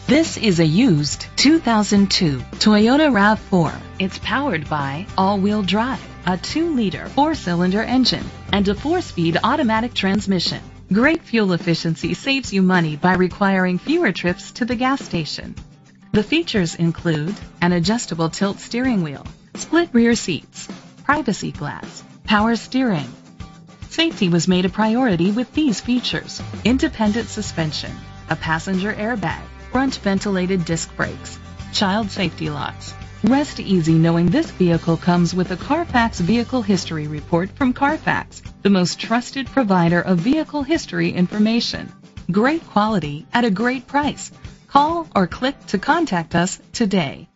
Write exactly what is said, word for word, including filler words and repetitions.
This is a used two thousand two Toyota RAV four. It's powered by all-wheel drive, a two liter four-cylinder engine, and a four-speed automatic transmission. Great fuel efficiency saves you money by requiring fewer trips to the gas station. The features include an adjustable tilt steering wheel, split rear seats, privacy glass, power steering. Safety was made a priority with these features: independent suspension, a passenger airbag, front ventilated disc brakes, child safety locks. Rest easy knowing this vehicle comes with a Carfax Vehicle History Report from Carfax, the most trusted provider of vehicle history information. Great quality at a great price. Call or click to contact us today.